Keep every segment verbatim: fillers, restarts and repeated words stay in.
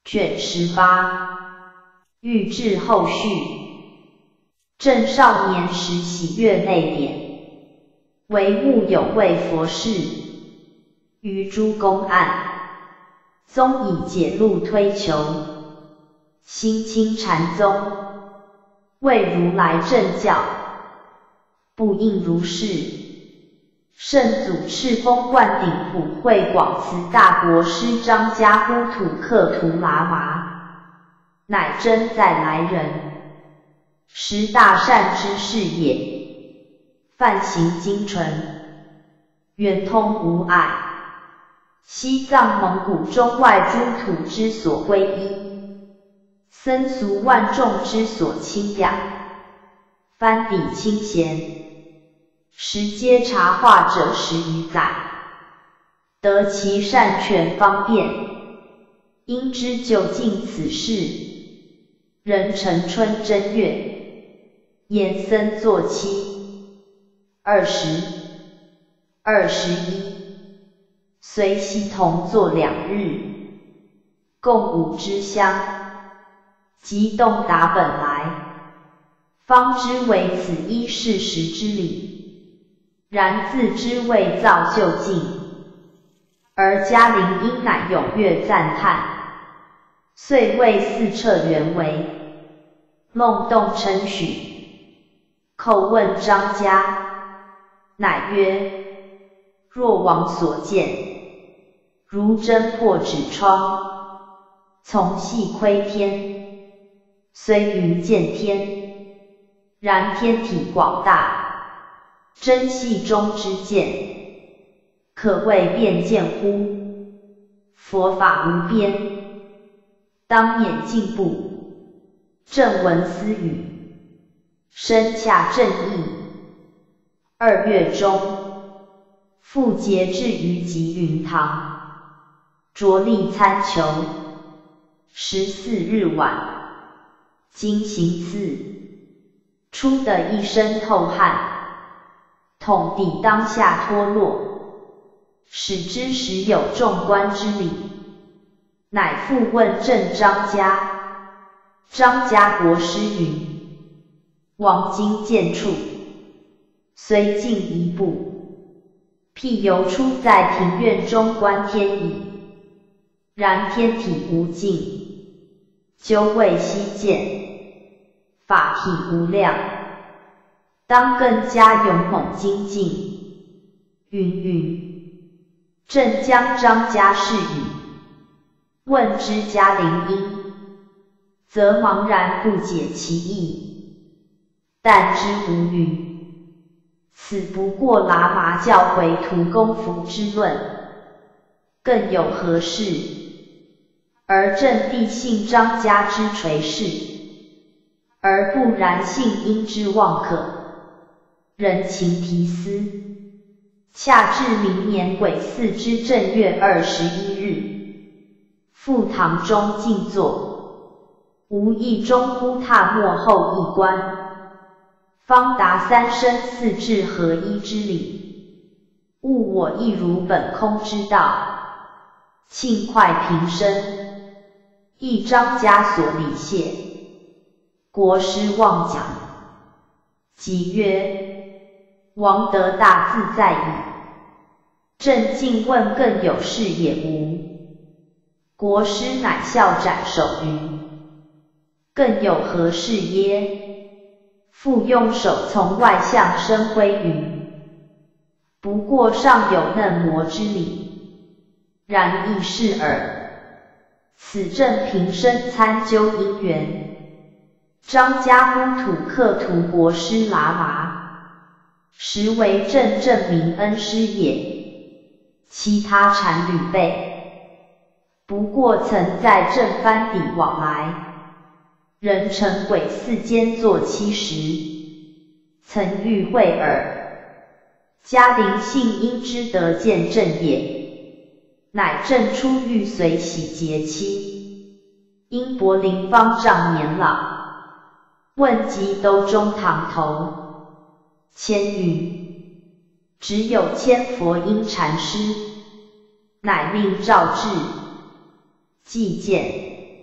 卷十八，欲知后续。正少年时喜悦内典，惟慕有位佛事，于诸公案，宗以解路推求，心清禅宗，为如来正教，不应如是。圣祖敕封灌顶普惠广慈大国师张家呼土克图喇嘛，乃真在来人，实大善之事也。梵行精纯，圆通无碍，西藏蒙古中外诸土之所皈依，僧俗万众之所钦仰，藩邸清闲，时皆察化者十余载，得其善权方便，应知究竟此事。人承春正月，衍僧作期，二十、二十一，随悉同坐两日，共五支香，即洞达本来，方知为此一事实之理。然自知未造就竟，而嘉陵因乃踊跃赞叹，遂为四彻原为，弄动称许。叩问张家，乃曰：若王所见，如针破纸窗，从细窥天，虽云见天，然天体广大，真细中之见，可谓辨见乎？佛法无边，当免进步，正闻私语，深洽正义。二月中，复节至于吉云堂，着力参求。十四日晚，经行寺，出得一身透汗。统抵当下脱落，使之实有众官之礼，乃复问正张家。张家国师云：王今见处，虽进一步，譬犹出在庭院中观天矣。然天体无尽，究未悉见，法体无量，当更加勇猛精进。云云，正将张家事语问之嘉陵因，则茫然不解其意。但知无云，此不过喇嘛教回图功夫之论，更有何事？而正必信张家之垂示，而不然信因之妄可。人情提思，恰至明年癸巳之正月二十一日，复堂中静坐，无意中忽踏没后一关，方达三生四智合一之理，悟我亦如本空之道，庆快平生，亦张家所礼谢。国师望讲，即曰：王得大自在矣。正静问更有事也无？国师乃笑展手云：更有何事耶？复用手从外向生挥云：不过尚有嫩模之理，然亦是耳。此正平生参究因缘，张家呼土克图国师喇嘛，实为正正明恩师也。其他禅侣辈，不过曾在正藩邸往来，人称癸巳间坐期时，曾遇会耳。嘉陵信因之得见证也，乃正出狱随喜节期，因柏林方丈年老，问及兜中堂头，谦云：只有千佛因禅师，乃命诏至，既见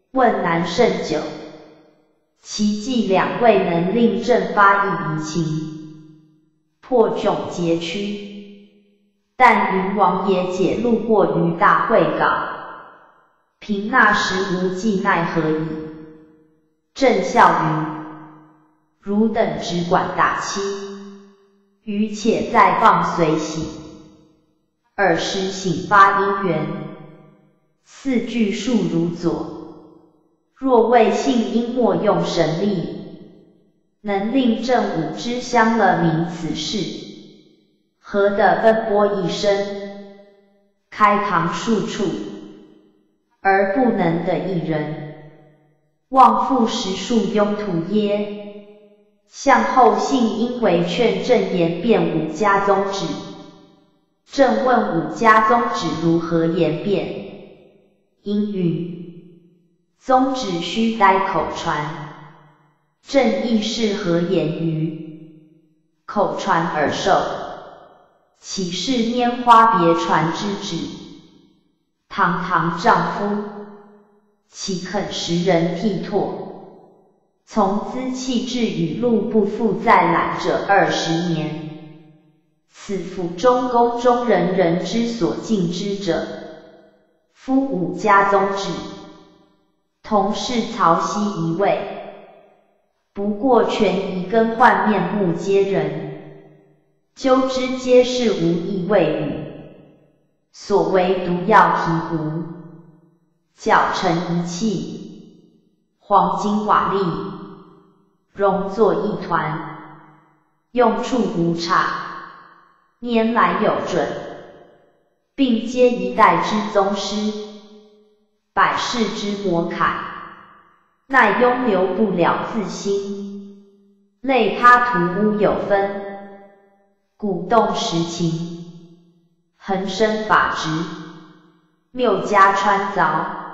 问难甚久。其计两位能令正发一移情，破迥截屈。但云王爷解路过于大会稿，凭那时无计奈何矣。正笑云：汝等只管打七，余且再放随喜。尔时醒发因缘，四句数如左。若未信应莫用神力，能令正武知乡了明此事。何得奔波一生，开堂数处，而不能得一人，望复实数庸徒耶？向后信因为劝正言辩武家宗旨，正问武家宗旨如何言辩，因云宗旨须待口传，正义是何言于口传而受？岂是拈花别传之旨？堂堂丈夫，岂肯识人替唾？从兹弃至语录不复再览者二十年，此府中宫中人人之所敬之者，夫武家宗旨，同是曹溪一位，不过权宜更换面目皆人。究之皆是无益谓语，所谓毒药醍醐，搅成一气，黄金瓦砾，融作一团，用处无差，拈来有准，并皆一代之宗师，百世之魔楷，奈拥留不了自心，类他图污有分。鼓动实情，恒生法执，谬加穿凿，